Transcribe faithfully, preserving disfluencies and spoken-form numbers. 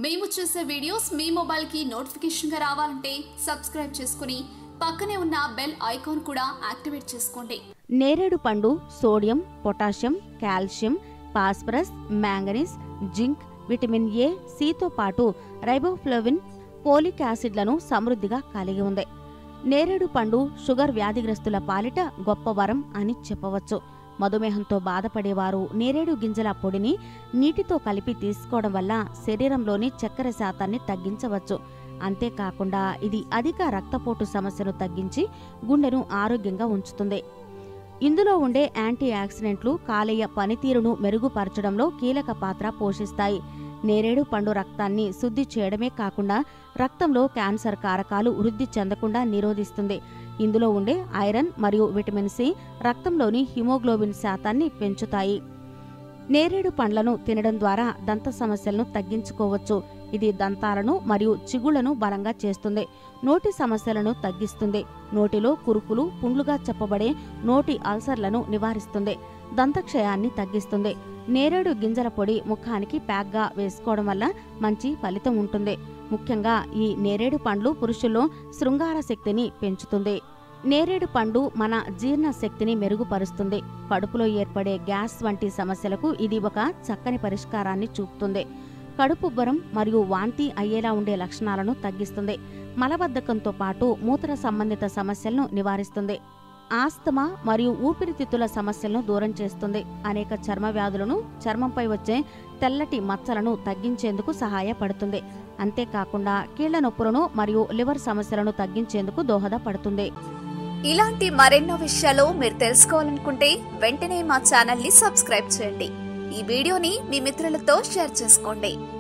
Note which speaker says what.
Speaker 1: మేము చేసే వీడియోస్ మీ మొబైల్ కి నోటిఫికేషన్ గా రావాలంటే సబ్స్క్రైబ్ చేసుకుని పక్కనే ఉన్న బెల్ ఐకాన్ కూడా యాక్టివేట్ చేసుకోండి.
Speaker 2: నేరేడు పండు sodium, potassium, calcium, phosphorus, manganese, zinc, vitamin A, సితో పాటు రైబోఫ్లావిన్, పోలిక్ యాసిడ్లను సమృద్ధిగా కలిగి ఉంది. నేరేడు పండు షుగర్ వ్యాధిగ్రస్తుల పాలిట గొప్ప వరం అని చెప్పవచ్చు. మధుమేహంతో బాధపడేవారు నేరేడు గింజల పొడిని నీటితో కలిపి తీసుకోవడం వల్ల శరీరంలోని చక్కెర శాతాన్ని తగ్గించవచ్చు. అంతేకాకుండా ఇది అధిక రక్తపోటు సమస్యను తగ్గించి గుండెను ఆరోగ్యంగా ఉంచుతుంది. ఇందులో ఉండే యాంటీ ఆక్సిడెంట్లు కాలేయ పనితీరును మెరుగుపరచడంలో కీలక పాత్ర పోషిస్తాయి. నేరేడు పండు రక్తాన్ని శుద్ధి చేయడమే కాకుండా రక్తంలో క్యాన్సర్ కారకాలు వృద్ధి చెందకుండా నిరోధిస్తుంది. ఇందులో ఉండే ఐరన్ మరియు విటమిన్ సి రక్తంలోని హిమోగ్లోబిన్ శాతాన్ని పెంచుతాయి. నేరేడు పండ్లను తినడం ద్వారా దంత సమస్యలను తగ్గించుకోవచ్చు. ఇది దంతాలను మరియు చిగుళ్లను బలంగా చేస్తుంది. నోటి సమస్యలను తగ్గిస్తుంది. నోటిలో కురుపులు, పుండ్లుగా చెప్పబడే నోటి అల్సర్లను నివారిస్తుంది. దంతక్షయాన్ని తగ్గిస్తుంది. నేరేడు గింజల పొడి ముఖానికి ప్యాక్గా వేసుకోవడం వల్ల మంచి ఫలితం ఉంటుంది. ముఖ్యంగా ఈ నేరేడు పండ్లు పురుషుల్లో శృంగార శక్తిని పెంచుతుంది. నేరేడు పండు మన జీర్ణ శక్తిని మెరుగుపరుస్తుంది. కడుపులో ఏర్పడే గ్యాస్ వంటి సమస్యలకు ఇది ఒక చక్కని పరిష్కారాన్ని చూపుతుంది. కడుపుబ్బరం మరియు వాంతి అయ్యేలా ఉండే లక్షణాలను తగ్గిస్తుంది. మలబద్ధకంతో పాటు మూత్ర సంబంధిత సమస్యలను నివారిస్తుంది. ఆస్తమా మరియు ఊపిరితిత్తుల సమస్యలను దూరం చేస్తుంది. అనేక చర్మ వ్యాధులను, చర్మంపై వచ్చే తెల్లటి మచ్చలను తగ్గించేందుకు సహాయపడుతుంది. అంతేకాకుండా కీళ్ల నొప్పులను మరియు లివర్ సమస్యలను తగ్గించేందుకు దోహదపడుతుంది.
Speaker 1: ఇలాంటి మరెన్నో విషయాలు మీరు తెలుసుకోవాలనుకుంటే వెంటనే మా ఛానల్ ని సబ్స్క్రైబ్ చేయండి. ఈ వీడియోని మీ మిత్రులతో షేర్ చేసుకోండి.